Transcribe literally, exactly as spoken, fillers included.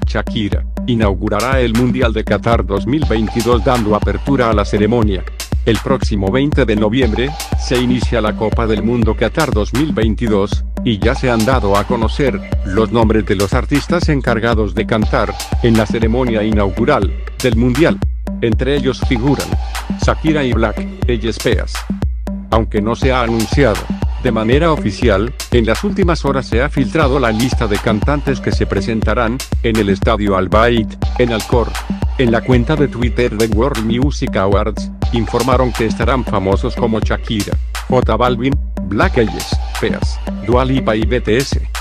Shakira inaugurará el Mundial de Qatar dos mil veintidós dando apertura a la ceremonia. El próximo veinte de noviembre, se inicia la Copa del Mundo Qatar dos mil veintidós, y ya se han dado a conocer los nombres de los artistas encargados de cantar en la ceremonia inaugural del Mundial. Entre ellos figuran Shakira y Black Eyed Peas. Aunque no se ha anunciado de manera oficial, en las últimas horas se ha filtrado la lista de cantantes que se presentarán en el estadio Al Bayt, en Alcor. En la cuenta de Twitter de World Music Awards, informaron que estarán famosos como Shakira, J Balvin, Black Eyed Peas, Dua Lipa y B T S.